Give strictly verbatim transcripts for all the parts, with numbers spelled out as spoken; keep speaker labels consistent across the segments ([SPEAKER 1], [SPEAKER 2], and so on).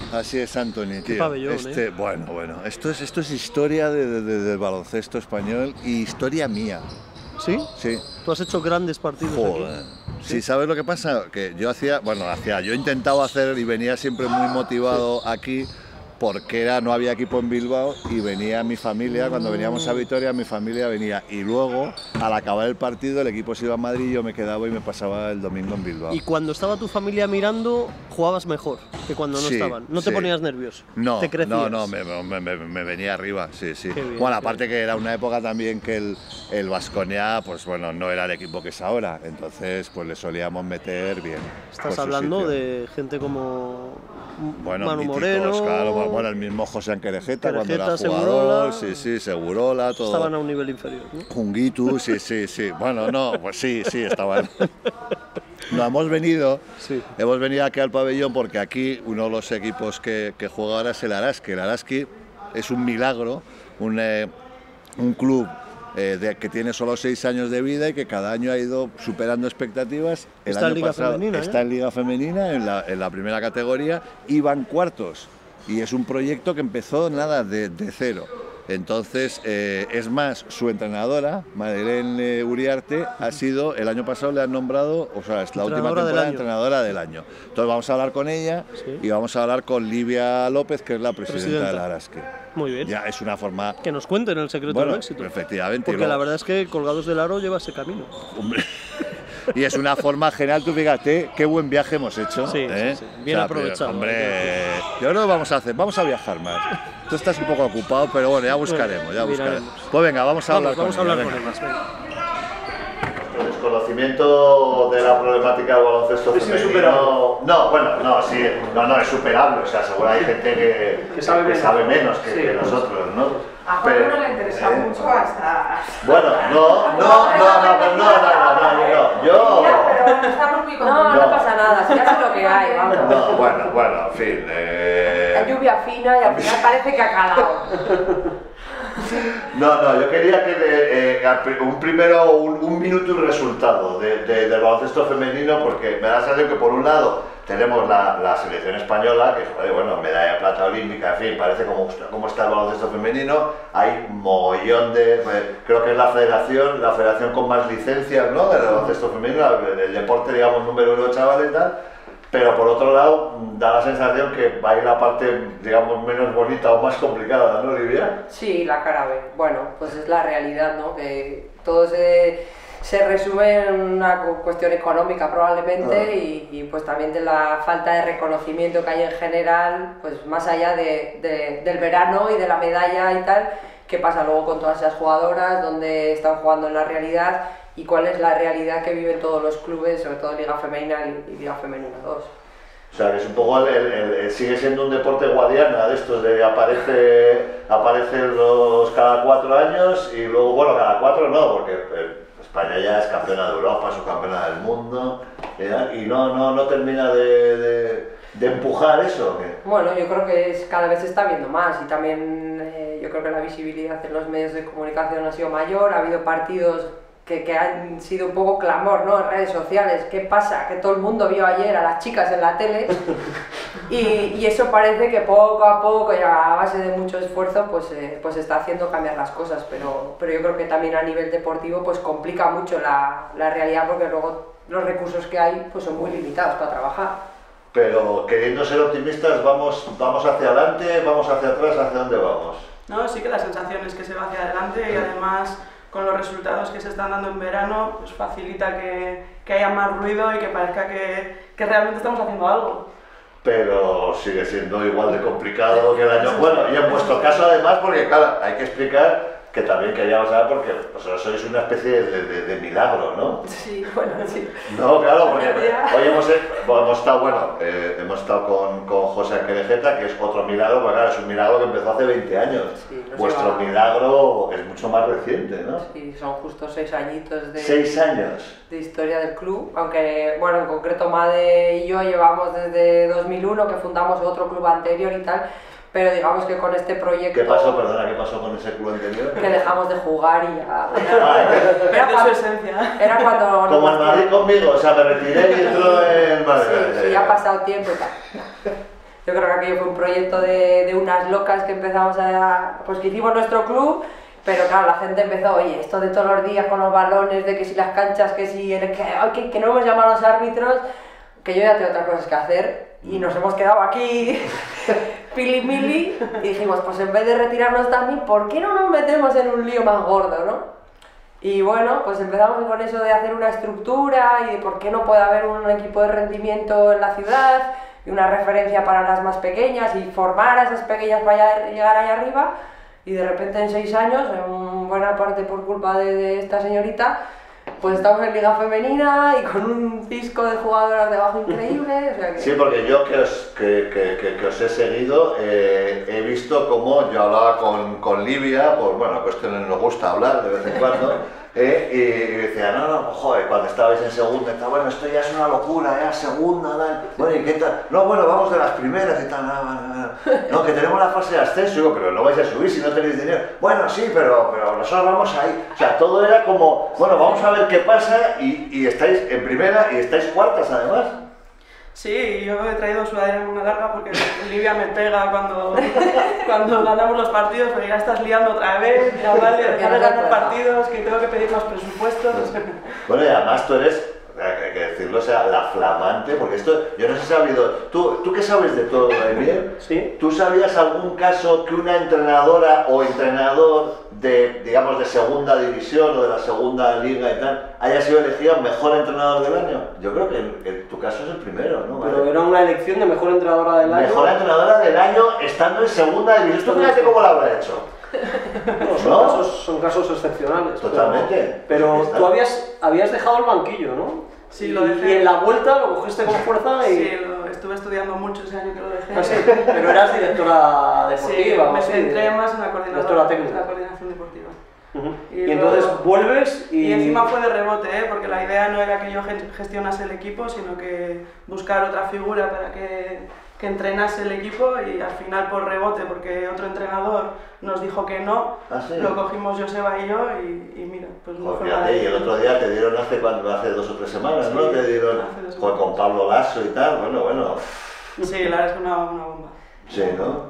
[SPEAKER 1] Así es, Anthony, tío.
[SPEAKER 2] Pabellón,
[SPEAKER 1] este,
[SPEAKER 2] ¿eh?
[SPEAKER 1] Bueno, bueno, esto es, esto es historia de, de, de, del baloncesto español y historia mía.
[SPEAKER 2] ¿Sí?
[SPEAKER 1] Sí.
[SPEAKER 2] ¿Tú has hecho grandes partidos
[SPEAKER 1] Joder.
[SPEAKER 2] aquí?
[SPEAKER 1] Sí. Sí, ¿sabes lo que pasa? Que yo hacía, bueno, hacía, yo intentaba hacer y venía siempre muy motivado sí. aquí porque era, no había equipo en Bilbao y venía mi familia, cuando veníamos a Vitoria mi familia venía y luego al acabar el partido el equipo se iba a Madrid y yo me quedaba y me pasaba el domingo en Bilbao.
[SPEAKER 2] Y cuando estaba tu familia mirando jugabas mejor que cuando no
[SPEAKER 1] sí,
[SPEAKER 2] estaban, ¿no te
[SPEAKER 1] sí.
[SPEAKER 2] ponías nervioso?
[SPEAKER 1] No,
[SPEAKER 2] ¿Te crecías?
[SPEAKER 1] no, no, me, me, me, me venía arriba, sí, sí.
[SPEAKER 2] Bien,
[SPEAKER 1] bueno, aparte que era una época también que el, el Baskonia, pues bueno, no era el equipo que es ahora, entonces pues le solíamos meter bien.
[SPEAKER 2] Estás hablando de gente como
[SPEAKER 1] bueno,
[SPEAKER 2] Manu
[SPEAKER 1] míticos,
[SPEAKER 2] Moreno,
[SPEAKER 1] claro, bueno, el mismo José Querejeta, cuando era jugador,
[SPEAKER 2] Segurola,
[SPEAKER 1] sí, sí, Segurola, todo.
[SPEAKER 2] Estaban a un nivel inferior, ¿no?
[SPEAKER 1] Junguitu, sí, sí, sí, bueno, no, pues sí, sí, estaban. No, hemos venido, sí. hemos venido aquí al pabellón porque aquí uno de los equipos que, que juega ahora es el Araski. El Araski es un milagro, un, eh, un club eh, de, que tiene solo seis años de vida y que cada año ha ido superando expectativas. El
[SPEAKER 2] está
[SPEAKER 1] año
[SPEAKER 2] en Liga
[SPEAKER 1] pasado,
[SPEAKER 2] Femenina.
[SPEAKER 1] Está
[SPEAKER 2] ¿eh?
[SPEAKER 1] en Liga Femenina, en la, en la primera categoría, y van cuartos. Y es un proyecto que empezó nada de, de cero. Entonces, eh, es más, su entrenadora, Madeleine Uriarte, ha sido, el año pasado le han nombrado, o sea, es la última temporada del entrenadora del año. Entonces vamos a hablar con ella sí. y vamos a hablar con Livia López, que es la presidenta, presidenta. del Araski.
[SPEAKER 2] Muy bien.
[SPEAKER 1] Ya es una forma...
[SPEAKER 2] Que nos cuenten el secreto
[SPEAKER 1] bueno,
[SPEAKER 2] del éxito.
[SPEAKER 1] Efectivamente.
[SPEAKER 2] Porque luego... la verdad es que Colgados del Aro lleva ese camino.
[SPEAKER 1] Hombre... Y es una forma genial, tú fíjate qué buen viaje hemos hecho.
[SPEAKER 2] Sí,
[SPEAKER 1] ¿eh?
[SPEAKER 2] sí, sí. Bien o sea, aprovechado.
[SPEAKER 1] Hombre, yo creo que vamos a hacer, vamos a viajar más. Tú estás un poco ocupado, pero bueno, ya buscaremos, ya buscaremos. Pues venga, vamos a hablar
[SPEAKER 2] vamos,
[SPEAKER 1] con
[SPEAKER 2] vamos
[SPEAKER 1] ella.
[SPEAKER 2] Vamos a hablar con ella.
[SPEAKER 1] Desconocimiento de la problemática del baloncesto
[SPEAKER 3] sí,
[SPEAKER 1] femenino. No, bueno, no, sí, no, no, es superable. O sea, seguro hay gente que,
[SPEAKER 3] que, sabe,
[SPEAKER 1] que
[SPEAKER 3] menos.
[SPEAKER 1] sabe menos que,
[SPEAKER 3] sí,
[SPEAKER 1] que nosotros, ¿no?
[SPEAKER 4] A Juan no le interesa eh, mucho hasta...
[SPEAKER 1] Bueno, no, no, no, no, no, no, no, no, no, yo...
[SPEAKER 4] Ya, pero estamos muy contentos.
[SPEAKER 5] No, no pasa nada, si ya sé lo que hay, vamos.
[SPEAKER 1] No, bueno, bueno, en fin... Eh...
[SPEAKER 5] La lluvia fina y al final parece que ha calado.
[SPEAKER 1] No, no, yo quería que de, eh, un primero, un, un minuto y resultado de, de, del baloncesto femenino, porque me da la sensación que por un lado tenemos la, la selección española, que joder, bueno, medalla de plata olímpica, en fin, parece como, como está el baloncesto femenino, hay un mogollón de, creo que es la federación, la federación con más licencias, ¿no?, del baloncesto femenino, el, el deporte, digamos, número uno, chaval y tal. Pero por otro lado, da la sensación que va a ir la parte, digamos, menos bonita o más complicada, ¿no, Olivia?
[SPEAKER 5] Sí, la cara B. Bueno, pues es la realidad, ¿no? Que todo se, se resume en una cuestión económica probablemente ah. y, y pues también de la falta de reconocimiento que hay en general, pues más allá de, de, del verano y de la medalla y tal, qué pasa luego con todas esas jugadoras, dónde están jugando en la realidad y cuál es la realidad que viven todos los clubes, sobre todo Liga Femenina y Liga Femenina dos.
[SPEAKER 1] O sea, que es un poco, el, el, el, sigue siendo un deporte guadiana de estos, de aparece, aparecen los cada cuatro años y luego, bueno, cada cuatro no, porque eh, España ya es campeona de Europa, subcampeona del mundo, eh, y no, no, no termina de, de, de empujar eso. ¿Qué?
[SPEAKER 5] Bueno, yo creo que es, cada vez se está viendo más y también eh, yo creo que la visibilidad en los medios de comunicación ha sido mayor, ha habido partidos Que, que han sido un poco clamor, ¿no?, en redes sociales. ¿Qué pasa? Que todo el mundo vio ayer a las chicas en la tele y, y eso parece que poco a poco y a base de mucho esfuerzo pues, eh, pues está haciendo cambiar las cosas, pero, pero yo creo que también a nivel deportivo pues complica mucho la, la realidad porque luego los recursos que hay pues son muy limitados para trabajar.
[SPEAKER 1] Pero queriendo ser optimistas, ¿vamos, vamos hacia adelante, vamos hacia atrás, hacia dónde vamos?
[SPEAKER 3] No, sí que la sensación es que se va hacia adelante y además con los resultados que se están dando en verano, pues facilita que, que haya más ruido y que parezca que, que realmente estamos haciendo algo.
[SPEAKER 1] Pero sigue siendo igual de complicado que el año... Bueno, y en vuestro caso además, porque claro, hay que explicar que también queríamos saber porque vosotros sois una especie de, de, de milagro, ¿no?
[SPEAKER 5] Sí, bueno, sí.
[SPEAKER 1] No, claro, porque hoy hemos, hemos estado, bueno, eh, hemos estado con, con José Querejeta, que es otro milagro, porque claro, es un milagro que empezó hace veinte años. Sí, no Vuestro va... milagro es mucho más reciente, ¿no?
[SPEAKER 5] Sí, son justo seis añitos de...
[SPEAKER 1] ¿Seis años?
[SPEAKER 5] De historia del club, aunque, bueno, en concreto Made y yo llevamos desde dos mil uno, que fundamos otro club anterior y tal, pero digamos que con este proyecto...
[SPEAKER 1] ¿Qué pasó, perdona, qué pasó con ese club anterior?
[SPEAKER 5] Que dejamos de jugar y ya...
[SPEAKER 3] Era, era, cuando, su esencia.
[SPEAKER 5] Era cuando...
[SPEAKER 1] Como el Madrid conmigo, o sea, me retiré y entró en Madrid.
[SPEAKER 5] Sí, sí, ya ha pasado tiempo y tal. Yo creo que aquello fue un proyecto de, de unas locas que empezamos a... pues que hicimos nuestro club, pero claro, la gente empezó, oye, esto de todos los días con los balones, de que si las canchas, que si... el, que, que, que no hemos llamado a los árbitros, que yo ya tengo otras cosas que hacer, y nos hemos quedado aquí pili mili, y dijimos, pues en vez de retirarnos también, ¿por qué no nos metemos en un lío más gordo, no? Y bueno, pues empezamos con eso de hacer una estructura y de por qué no puede haber un equipo de rendimiento en la ciudad y una referencia para las más pequeñas y formar a esas pequeñas para llegar ahí arriba. Y de repente en seis años, en buena parte por culpa de, de esta señorita, pues estamos en Liga Femenina y con un cisco de jugadoras debajo increíble. O sea que...
[SPEAKER 1] Sí, porque yo que os, que, que, que, que os he seguido, eh, he visto cómo yo hablaba con, con Livia, por bueno, cuestiones nos gusta hablar de vez en cuando, eh, y, y decía, no, no, joder, cuando estabais en segunda, está bueno, esto ya es una locura, ya segunda, tal, bueno, ¿y qué tal? No, bueno, vamos de las primeras y tal, no, no, no, no, que tenemos la fase de ascenso, digo, pero no vais a subir si no tenéis dinero. Bueno, sí, pero, pero nosotros vamos ahí. O sea, todo era como, bueno, vamos a ver qué pasa y, y estáis en primera y estáis cuartas además.
[SPEAKER 3] Sí, yo he traído sudadera en una larga porque Livia me pega cuando, cuando ganamos los partidos, pero ya estás liando otra vez, ya vale, dejar de ganar partidos, que tengo que pedir más presupuestos.
[SPEAKER 1] Bueno, y además tú eres, hay que decirlo, o sea, la flamante, porque esto, yo no sé si ha habido, ¿tú, ¿tú qué sabes de todo, Emil?
[SPEAKER 2] Sí.
[SPEAKER 1] ¿Tú sabías algún caso que una entrenadora o entrenador de, digamos, de segunda división o de la segunda liga y tal, haya sido elegido mejor entrenador del año? Yo creo que en, en tu caso es el primero, ¿no?
[SPEAKER 2] Pero
[SPEAKER 1] ¿Vale?
[SPEAKER 2] era una elección de mejor entrenadora del año.
[SPEAKER 1] Mejor entrenadora del año estando en segunda división. ¿Tú fíjate cómo lo habrá hecho?
[SPEAKER 2] No, son,
[SPEAKER 1] ¿No?
[SPEAKER 2] Casos, son casos excepcionales.
[SPEAKER 1] Totalmente.
[SPEAKER 2] Pero,
[SPEAKER 1] Pues
[SPEAKER 2] pero tú habías, habías dejado el banquillo, ¿no?
[SPEAKER 3] Sí, lo dejé.
[SPEAKER 2] Y en la vuelta lo cogiste con fuerza y...
[SPEAKER 3] Sí, lo estuve estudiando mucho ese año que lo dejé.
[SPEAKER 2] Ah, sí, pero eras directora
[SPEAKER 3] Sí,
[SPEAKER 2] deportiva.
[SPEAKER 3] me
[SPEAKER 2] o sí,
[SPEAKER 3] centré
[SPEAKER 2] de-
[SPEAKER 3] más en la
[SPEAKER 2] directora
[SPEAKER 3] coordinación,
[SPEAKER 2] técnica.
[SPEAKER 3] la coordinación deportiva.
[SPEAKER 2] Ujú.
[SPEAKER 3] Y
[SPEAKER 2] Y, entonces
[SPEAKER 3] luego-
[SPEAKER 2] vuelves y...
[SPEAKER 3] Y encima fue de rebote, ¿eh? Porque la idea no era que yo gen- gestionase el equipo, sino que buscar otra figura para que, que entrenase el equipo y al final por rebote, porque otro entrenador nos dijo que no,
[SPEAKER 1] ¿Ah, sí?
[SPEAKER 3] lo cogimos Joseba y yo y, y mira, pues no
[SPEAKER 1] Joder,
[SPEAKER 3] fue
[SPEAKER 1] fíjate,
[SPEAKER 3] mal.
[SPEAKER 1] y el otro día te dieron hace, cuando, hace dos o tres semanas,
[SPEAKER 3] Sí,
[SPEAKER 1] ¿no? Te dieron
[SPEAKER 3] hace dos
[SPEAKER 1] joder, con
[SPEAKER 3] semanas.
[SPEAKER 1] Pablo Lasso y tal, bueno, bueno.
[SPEAKER 3] Sí, la verdad es que una, una bomba.
[SPEAKER 1] Sí, ¿no?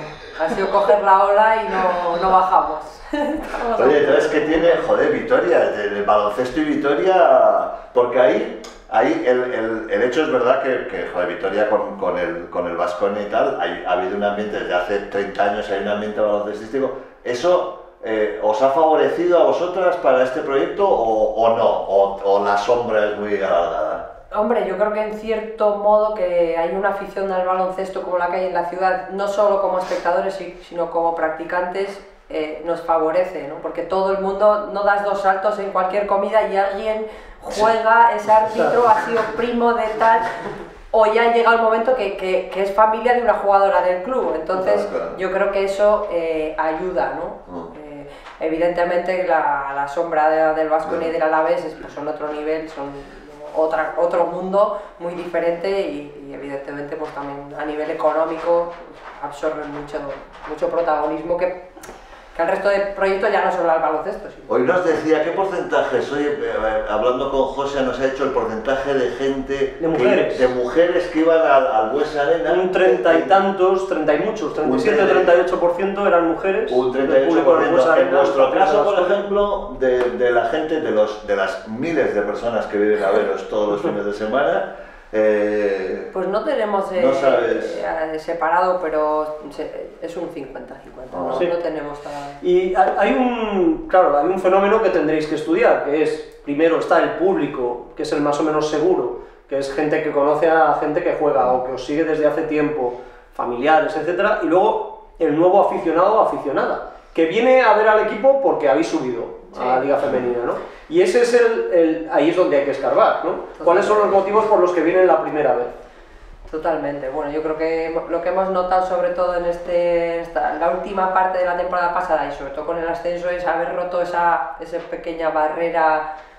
[SPEAKER 5] Ha sido coger la ola y no, no bajamos. Estamos
[SPEAKER 1] Oye,
[SPEAKER 5] a-
[SPEAKER 1] entonces, ¿qué tiene, joder, Vitoria? El baloncesto y Vitoria, porque ahí, ahí el, el, el hecho es verdad que, que joder, Vitoria con, con el, con el Baskonia y tal, hay, ha habido un ambiente, desde hace treinta años hay un ambiente baloncestístico. ¿Eso eh, os ha favorecido a vosotras para este proyecto o, o no? O, ¿O la sombra es muy alargada?
[SPEAKER 5] Hombre, yo creo que en cierto modo que hay una afición al baloncesto como la que hay en la ciudad, no solo como espectadores, si- sino como practicantes, eh, nos favorece, ¿no? Porque todo el mundo, no das dos saltos en cualquier comida y alguien juega, es árbitro, ha sido primo de tal, o ya llega el momento que, que, que es familia de una jugadora del club. Entonces,
[SPEAKER 1] Claro, claro.
[SPEAKER 5] yo creo que eso eh, ayuda, ¿no?
[SPEAKER 1] Mm.
[SPEAKER 5] Eh, evidentemente la, la sombra de- del Baskonia y del Alavés es, pues, son otro nivel, son otra, otro mundo muy diferente y, y evidentemente pues también a nivel económico pues, absorben mucho, mucho protagonismo que, que el resto de proyectos ya no solo al baloncesto. Sino...
[SPEAKER 1] Hoy nos decía, ¿qué porcentajes? Hoy, eh, hablando con José, nos ha hecho el porcentaje de gente...
[SPEAKER 2] De mujeres.
[SPEAKER 1] Que, de mujeres que iban al, al Bues Arena.
[SPEAKER 2] Un treinta y tantos, treinta y muchos, treinta y siete, treinta y ocho por ciento eran mujeres.
[SPEAKER 1] Un treinta y
[SPEAKER 2] del
[SPEAKER 1] ocho
[SPEAKER 2] público
[SPEAKER 1] por
[SPEAKER 2] del
[SPEAKER 1] ciento.
[SPEAKER 2] Bues
[SPEAKER 1] En
[SPEAKER 2] Arena,
[SPEAKER 1] vuestro
[SPEAKER 2] partidos
[SPEAKER 1] caso,
[SPEAKER 2] de
[SPEAKER 1] por
[SPEAKER 2] Baskonia.
[SPEAKER 1] ejemplo, de, de la gente, de, los, de las miles de personas que vienen a veros todos los fines de semana, eh,
[SPEAKER 5] Pues no tenemos eh,
[SPEAKER 1] No sabes.
[SPEAKER 5] eh, separado, pero se- es un cincuenta cincuenta, no,
[SPEAKER 2] Sí.
[SPEAKER 5] no tenemos tan...
[SPEAKER 2] Y hay hay un, claro, hay un fenómeno que tendréis que estudiar, que es, primero está el público, que es el más o menos seguro, que es gente que conoce a gente que juega o que os sigue desde hace tiempo, familiares, etcétera, y luego el nuevo aficionado o aficionada, que viene a ver al equipo porque habéis subido a la Liga Femenina, ¿no? Y ese es el, el- ahí es donde hay que escarbar, ¿no? ¿Cuáles son los motivos por los que vienen la primera vez?
[SPEAKER 5] Totalmente. Bueno, yo creo que hemo- lo que hemos notado sobre todo en este, esta, la última parte de la temporada pasada y sobre todo con el ascenso es haber roto esa, esa pequeña barrera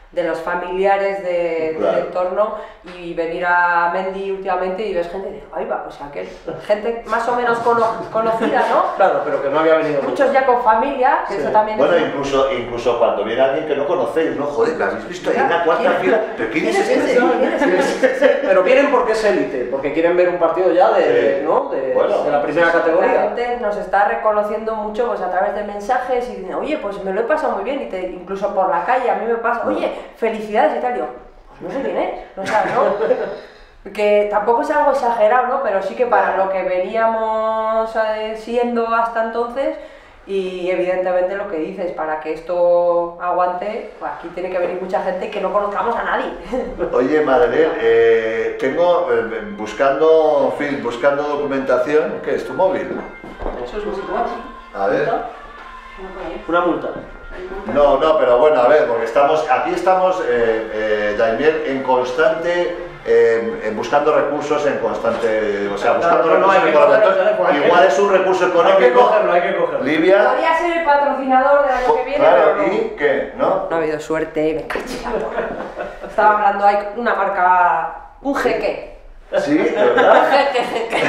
[SPEAKER 5] de los familiares de,
[SPEAKER 1] Claro.
[SPEAKER 5] del entorno, y venir a Mendy últimamente y ves gente y digo, ahí va, pues aquel, gente más o menos cono- conocida, ¿no?
[SPEAKER 2] Claro, pero que no había venido
[SPEAKER 5] Muchos ya con familia, que
[SPEAKER 2] Sí.
[SPEAKER 5] eso también
[SPEAKER 1] Bueno,
[SPEAKER 5] es...
[SPEAKER 1] incluso, incluso cuando viene alguien que no conocéis, ¿no? Joder, ¿la habéis visto ahí en la cuarta
[SPEAKER 5] ¿Quién?
[SPEAKER 1] fila? ¿Pero quién es
[SPEAKER 5] ¿Quién es
[SPEAKER 1] ese?
[SPEAKER 5] ese? ¿Quién es ese?
[SPEAKER 2] Pero vienen porque es élite, porque quieren ver un partido ya de,
[SPEAKER 1] Sí.
[SPEAKER 2] ¿no? de,
[SPEAKER 1] Bueno,
[SPEAKER 2] de la primera
[SPEAKER 5] La
[SPEAKER 2] categoría.
[SPEAKER 5] gente nos está reconociendo mucho pues, a través de mensajes y dicen, oye, pues me lo he pasado muy bien, y te, incluso por la calle a mí me pasa, oye, felicidades y tal, y yo, pues no sé quién es, no sabes, ¿no? Que tampoco es algo exagerado, ¿no? Pero sí que para lo que veníamos eh, siendo hasta entonces, y evidentemente lo que dices, para que esto aguante, pues aquí tiene que venir mucha gente que no conozcamos a nadie.
[SPEAKER 1] Oye, Madeleine, eh, tengo, eh, buscando, en fin, buscando documentación, ¿qué es tu móvil?
[SPEAKER 2] Eso es muy igual.
[SPEAKER 1] A ver.
[SPEAKER 2] Una multa.
[SPEAKER 1] No, no, pero bueno, a ver, porque estamos, aquí estamos, eh, eh, Daimiel, en constante, eh, en buscando recursos en constante, o sea, buscando
[SPEAKER 2] No, no, no,
[SPEAKER 1] recursos
[SPEAKER 2] hay que coger el
[SPEAKER 1] económicos.
[SPEAKER 2] teléfono, hay que-
[SPEAKER 1] Igual es un recurso
[SPEAKER 2] Hay que
[SPEAKER 1] económico.
[SPEAKER 2] cogerlo, hay que cogerlo.
[SPEAKER 1] Livia,
[SPEAKER 5] Podría ser el patrocinador del año que viene, pero
[SPEAKER 1] claro,
[SPEAKER 5] no.
[SPEAKER 1] ¿y qué? ¿No?
[SPEAKER 5] No ha habido suerte, me cacho en la porra. Estaba hablando ahí con una marca, un jeque.
[SPEAKER 1] Sí, de verdad.
[SPEAKER 5] Jeque, jeque.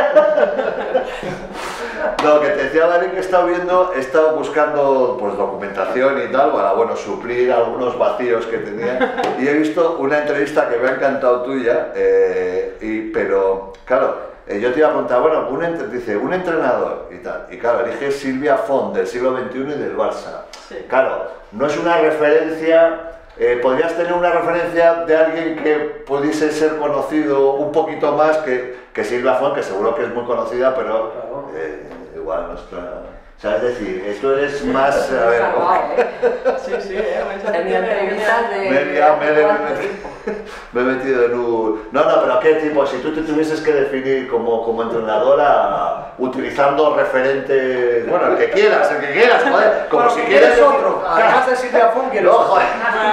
[SPEAKER 1] No, que te decía Darín que he estado viendo, he estado buscando pues documentación y tal para, bueno, suplir algunos vacíos que tenía, y he visto una entrevista que me ha encantado tuya, eh, y, pero claro, eh, yo te iba a preguntar, bueno, un, ent- dice, un entrenador y tal, y claro, elige Silvia Font del siglo veintiuno y del Barça.
[SPEAKER 3] Sí.
[SPEAKER 1] Claro, no es una referencia. Eh, ¿Podrías tener una referencia de alguien que pudiese ser conocido un poquito más que, que Silvia Font, que seguro que es muy conocida, pero
[SPEAKER 2] Claro.
[SPEAKER 1] eh, igual nuestra... O sea, es decir, esto eres más... A ver,
[SPEAKER 5] Salvado, ¿eh?
[SPEAKER 3] Sí, sí, eh, pues
[SPEAKER 5] Tenía
[SPEAKER 3] tiene-
[SPEAKER 5] entrevistas de...
[SPEAKER 1] me he liado, me he-
[SPEAKER 5] ¿cuánto
[SPEAKER 1] me he-
[SPEAKER 5] tiempo?
[SPEAKER 1] me he metido en un... No, no, pero ¿qué tipo? Si tú te tuvieses que definir como, como entrenadora utilizando referentes... Bueno, el que quieras, el que quieras, joder. Como
[SPEAKER 2] Bueno,
[SPEAKER 1] si
[SPEAKER 2] que
[SPEAKER 1] quieres
[SPEAKER 2] quieres
[SPEAKER 1] decir-
[SPEAKER 2] otro. Además de Silvia Font,
[SPEAKER 1] No,
[SPEAKER 2] quieres otro.
[SPEAKER 1] joder.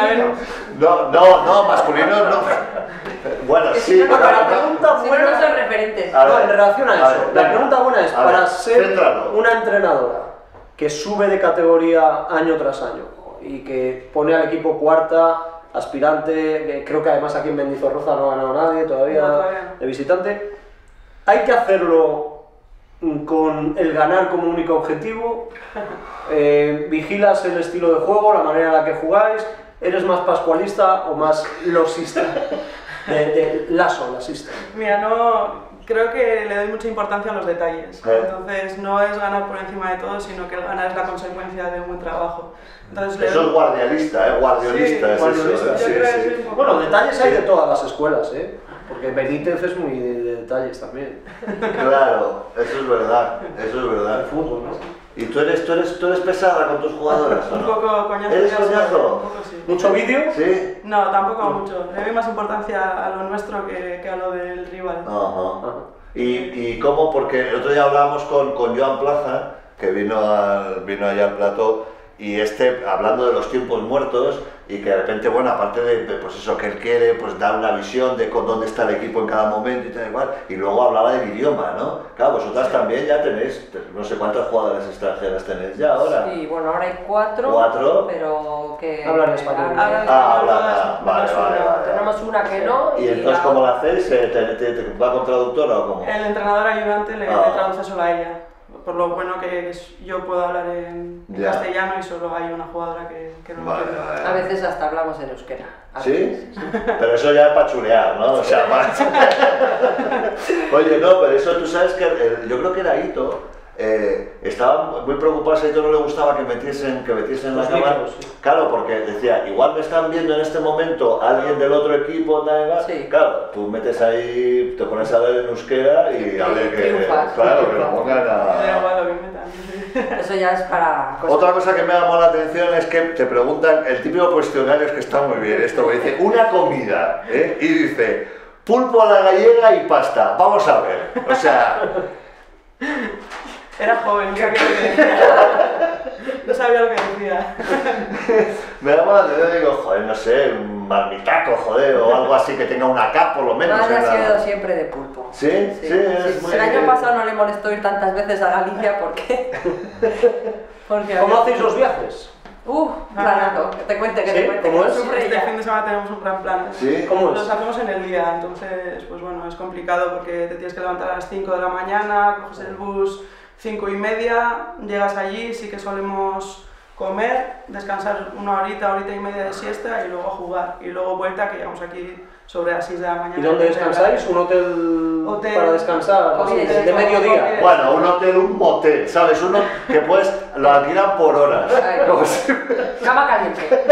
[SPEAKER 1] No, no, no, masculino no. Bueno,
[SPEAKER 5] Que
[SPEAKER 1] sí,
[SPEAKER 5] si no,
[SPEAKER 2] Bueno,
[SPEAKER 5] no,
[SPEAKER 2] la
[SPEAKER 5] no,
[SPEAKER 2] pregunta
[SPEAKER 5] si no,
[SPEAKER 2] buena...
[SPEAKER 5] no son referentes.
[SPEAKER 1] A
[SPEAKER 2] No,
[SPEAKER 1] ver,
[SPEAKER 2] en relación a
[SPEAKER 1] a
[SPEAKER 2] eso,
[SPEAKER 1] ver,
[SPEAKER 2] la
[SPEAKER 1] venga.
[SPEAKER 2] pregunta buena es,
[SPEAKER 1] A
[SPEAKER 2] para
[SPEAKER 1] ver,
[SPEAKER 2] ser
[SPEAKER 1] céntralo.
[SPEAKER 2] una entrenadora que sube de categoría año tras año y que pone al equipo cuarta, aspirante, que creo que además aquí en Mendizorroza no ha ganado nadie todavía,
[SPEAKER 3] No, todavía no.
[SPEAKER 2] de visitante, ¿hay que hacerlo con el ganar como único objetivo? Eh, ¿Vigilas el estilo de juego, la manera en la que jugáis? ¿Eres más pascualista o más losista? De, de lazo, lasista.
[SPEAKER 3] Mira, no, creo que le doy mucha importancia a los detalles.
[SPEAKER 1] Eh.
[SPEAKER 3] Entonces, no es ganar por encima de todo, sino que el ganar es la consecuencia de un buen trabajo. Entonces, le
[SPEAKER 1] Eso es
[SPEAKER 3] doy...
[SPEAKER 1] guardialista, ¿eh? Guardiolista
[SPEAKER 3] Sí,
[SPEAKER 1] es
[SPEAKER 2] guardiolista.
[SPEAKER 1] eso, ¿eh?
[SPEAKER 3] Yo
[SPEAKER 1] Sí,
[SPEAKER 3] creo que
[SPEAKER 1] sí.
[SPEAKER 3] sí, un poco.
[SPEAKER 2] Bueno, detalles hay
[SPEAKER 1] Sí.
[SPEAKER 2] de todas las escuelas, ¿eh? Porque Benítez es muy de, de detalles también.
[SPEAKER 1] Claro, eso es verdad, eso es
[SPEAKER 2] El
[SPEAKER 1] verdad.
[SPEAKER 2] fútbol, ¿no?
[SPEAKER 1] ¿Y tú eres, tú eres, tú eres pesada con tus jugadoras o
[SPEAKER 3] Un
[SPEAKER 1] no?
[SPEAKER 3] poco coñazo.
[SPEAKER 1] ¿Eres
[SPEAKER 3] ya sí,
[SPEAKER 1] coñazo?
[SPEAKER 3] Un poco sí.
[SPEAKER 2] ¿Mucho vídeo?
[SPEAKER 1] Sí.
[SPEAKER 3] No, tampoco mucho. Le doy más importancia a lo nuestro que, que a lo del rival.
[SPEAKER 1] Ajá.
[SPEAKER 2] Ajá.
[SPEAKER 1] ¿Y, y cómo? Porque el otro día hablábamos con, con Joan Plaza, que vino, al, vino allá al plató, y este, hablando de los tiempos muertos, y que de repente, bueno, aparte de, de, pues eso que él quiere, pues dar una visión de con dónde está el equipo en cada momento y tal igual, y luego hablaba del idioma, ¿no? Claro, vosotras también ya tenéis, no sé cuántas jugadoras extranjeras tenéis ya ahora.
[SPEAKER 5] Sí, bueno, ahora hay cuatro,
[SPEAKER 1] ¿Cuatro?
[SPEAKER 5] pero que...
[SPEAKER 2] Hablan español.
[SPEAKER 5] hablan
[SPEAKER 1] Ah,
[SPEAKER 3] Hablan
[SPEAKER 1] habla,
[SPEAKER 3] todas,
[SPEAKER 1] ah, vale,
[SPEAKER 3] menos
[SPEAKER 1] vale,
[SPEAKER 3] una.
[SPEAKER 1] vale.
[SPEAKER 5] Tenemos una que no
[SPEAKER 1] ¿Y entonces
[SPEAKER 5] la
[SPEAKER 1] cómo
[SPEAKER 5] otra-
[SPEAKER 1] lo hacéis? ¿Te, te, te- te va con traductora o cómo?
[SPEAKER 3] El entrenador ayudante le,
[SPEAKER 1] Ah.
[SPEAKER 3] le traduce solo a ella. Por lo bueno que es- yo puedo hablar en, en
[SPEAKER 1] Ya.
[SPEAKER 3] castellano y solo hay una jugadora que, que no lo
[SPEAKER 1] Vale,
[SPEAKER 3] entiende.
[SPEAKER 1] vale.
[SPEAKER 5] A veces hasta hablamos en euskera. A
[SPEAKER 1] ¿Sí?
[SPEAKER 5] veces,
[SPEAKER 1] Pero eso ya es para chulear, ¿no? O sea, para... Oye, no, pero eso tú sabes que el- yo creo que era Ito, eh, estaba muy preocupado, a Ito no le gustaba que metiesen, que metiesen la
[SPEAKER 2] Los
[SPEAKER 1] cámara.
[SPEAKER 2] micros, sí.
[SPEAKER 1] Claro, porque decía, igual me están viendo en este momento alguien del otro equipo, tal, tal.
[SPEAKER 5] Sí.
[SPEAKER 1] Claro, tú metes ahí, te pones a ver en euskera y a ver que...
[SPEAKER 5] triunfas.
[SPEAKER 1] Claro, que lo pongan
[SPEAKER 3] Me da
[SPEAKER 1] a...
[SPEAKER 3] igual lo que metan.
[SPEAKER 5] Eso ya es para... cosas-
[SPEAKER 1] Otra cosa que me llamó la atención es que te preguntan, el típico cuestionario es que está muy bien, esto me dice, una comida, ¿eh? Y dice, pulpo a la gallega y pasta, vamos a ver, o sea,
[SPEAKER 3] Era joven, no sabía lo que decía. No sabía lo que decía.
[SPEAKER 1] me llama la atención y digo, joder, no sé, un marmitaco, joder, o algo así que tenga una K por lo menos.
[SPEAKER 5] Madre
[SPEAKER 1] en
[SPEAKER 5] ha
[SPEAKER 1] la-
[SPEAKER 5] sido siempre de pulpo.
[SPEAKER 1] ¿Sí? Sí, es muy-
[SPEAKER 5] El año pasado no le molestó ir tantas veces a Galicia porque... porque
[SPEAKER 2] ¿Cómo
[SPEAKER 5] había-
[SPEAKER 2] hacéis los viajes?
[SPEAKER 5] Uh, planazo, que te cuente, que
[SPEAKER 2] ¿Sí?
[SPEAKER 5] te cuente.
[SPEAKER 2] ¿Cómo
[SPEAKER 5] que
[SPEAKER 2] es?
[SPEAKER 5] sufre
[SPEAKER 3] Este
[SPEAKER 5] ella.
[SPEAKER 3] fin de semana tenemos un gran plan.
[SPEAKER 1] ¿Sí?
[SPEAKER 2] ¿Cómo
[SPEAKER 3] Los
[SPEAKER 2] es?
[SPEAKER 3] hacemos en el día, entonces, pues bueno, es complicado porque te tienes que levantar a las cinco de la mañana, coges el bus cinco y media, llegas allí, sí que solemos comer, descansar una horita, horita y media de siesta y luego jugar. Y luego vuelta, que llegamos aquí sobre las seis de la mañana.
[SPEAKER 2] ¿Y dónde descansáis? ¿Un hotel,
[SPEAKER 3] Hotel.
[SPEAKER 2] para descansar?
[SPEAKER 5] Hotel.
[SPEAKER 2] así, de, de mediodía.
[SPEAKER 1] Bueno, un hotel, un motel, ¿sabes? Uno que pues lo alquilan por horas.
[SPEAKER 5] Ay.
[SPEAKER 1] Como si-
[SPEAKER 5] Cama caliente.